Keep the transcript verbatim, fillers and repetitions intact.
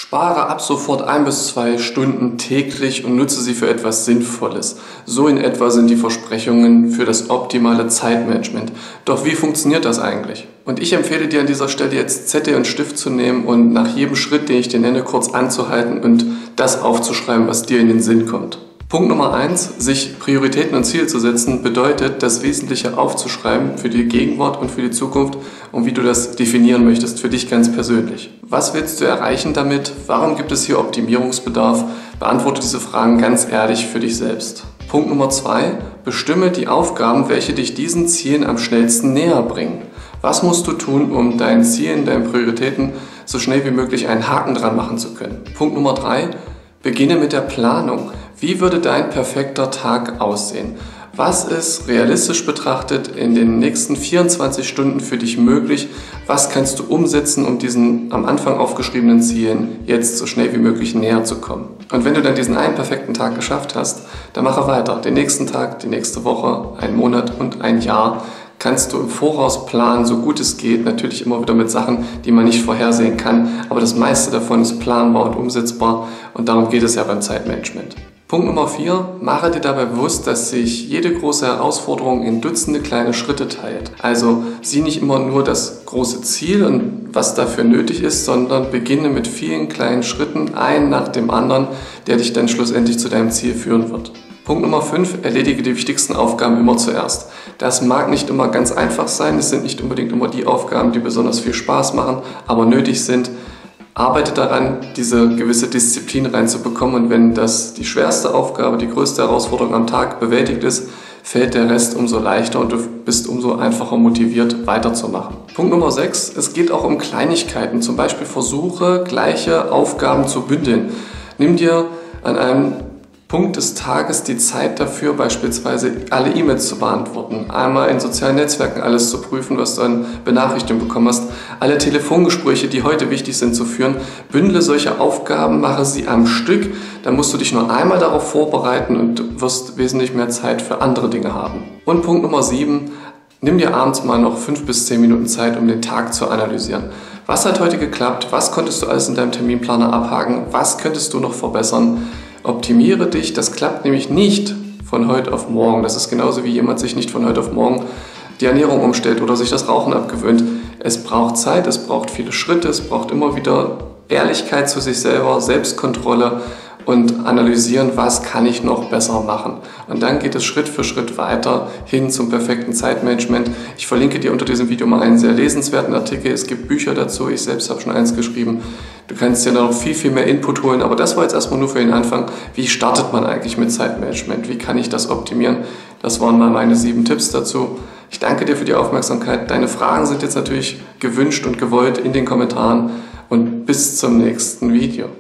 Spare ab sofort ein bis zwei Stunden täglich und nutze sie für etwas Sinnvolles. So in etwa sind die Versprechungen für das optimale Zeitmanagement. Doch wie funktioniert das eigentlich? Und ich empfehle dir an dieser Stelle jetzt Zettel und Stift zu nehmen und nach jedem Schritt, den ich dir nenne, kurz anzuhalten und das aufzuschreiben, was dir in den Sinn kommt. Punkt Nummer eins, sich Prioritäten und Ziele zu setzen, bedeutet, das Wesentliche aufzuschreiben für die Gegenwart und für die Zukunft und wie du das definieren möchtest für dich ganz persönlich. Was willst du erreichen damit? Warum gibt es hier Optimierungsbedarf? Beantworte diese Fragen ganz ehrlich für dich selbst. Punkt Nummer zwei, bestimme die Aufgaben, welche dich diesen Zielen am schnellsten näher bringen. Was musst du tun, um deinen Zielen, deinen Prioritäten so schnell wie möglich einen Haken dran machen zu können? Punkt Nummer drei, beginne mit der Planung. Wie würde dein perfekter Tag aussehen? Was ist realistisch betrachtet in den nächsten vierundzwanzig Stunden für dich möglich? Was kannst du umsetzen, um diesen am Anfang aufgeschriebenen Zielen jetzt so schnell wie möglich näher zu kommen? Und wenn du dann diesen einen perfekten Tag geschafft hast, dann mache weiter. Den nächsten Tag, die nächste Woche, einen Monat und ein Jahr kannst du im Voraus planen, so gut es geht. Natürlich immer wieder mit Sachen, die man nicht vorhersehen kann. Aber das meiste davon ist planbar und umsetzbar. Und darum geht es ja beim Zeitmanagement. Punkt Nummer vier, mache dir dabei bewusst, dass sich jede große Herausforderung in Dutzende kleine Schritte teilt. Also sieh nicht immer nur das große Ziel und was dafür nötig ist, sondern beginne mit vielen kleinen Schritten, einen nach dem anderen, der dich dann schlussendlich zu deinem Ziel führen wird. Punkt Nummer fünf, erledige die wichtigsten Aufgaben immer zuerst. Das mag nicht immer ganz einfach sein, es sind nicht unbedingt immer die Aufgaben, die besonders viel Spaß machen, aber nötig sind. Arbeite daran, diese gewisse Disziplin reinzubekommen, und wenn das die schwerste Aufgabe, die größte Herausforderung am Tag bewältigt ist, fällt der Rest umso leichter und du bist umso einfacher motiviert, weiterzumachen. Punkt Nummer sechs, es geht auch um Kleinigkeiten, zum Beispiel versuche, gleiche Aufgaben zu bündeln. Nimm dir an einem Punkt des Tages die Zeit dafür, beispielsweise alle E-Mails zu beantworten, einmal in sozialen Netzwerken alles zu prüfen, was du an Benachrichtigungen bekommen hast, alle Telefongespräche, die heute wichtig sind, zu führen. Bündle solche Aufgaben, mache sie am Stück, dann musst du dich nur einmal darauf vorbereiten und wirst wesentlich mehr Zeit für andere Dinge haben. Und Punkt Nummer sieben, nimm dir abends mal noch fünf bis zehn Minuten Zeit, um den Tag zu analysieren. Was hat heute geklappt? Was konntest du alles in deinem Terminplaner abhaken? Was könntest du noch verbessern? Optimiere dich, das klappt nämlich nicht von heute auf morgen. Das ist genauso wie jemand sich nicht von heute auf morgen die Ernährung umstellt oder sich das Rauchen abgewöhnt. Es braucht Zeit, es braucht viele Schritte, es braucht immer wieder Ehrlichkeit zu sich selber, Selbstkontrolle und analysieren, was kann ich noch besser machen. Und dann geht es Schritt für Schritt weiter hin zum perfekten Zeitmanagement. Ich verlinke dir unter diesem Video mal einen sehr lesenswerten Artikel. Es gibt Bücher dazu, ich selbst habe schon eins geschrieben. Du kannst dir da noch viel, viel mehr Input holen, aber das war jetzt erstmal nur für den Anfang. Wie startet man eigentlich mit Zeitmanagement? Wie kann ich das optimieren? Das waren mal meine sieben Tipps dazu. Ich danke dir für die Aufmerksamkeit. Deine Fragen sind jetzt natürlich gewünscht und gewollt in den Kommentaren und bis zum nächsten Video.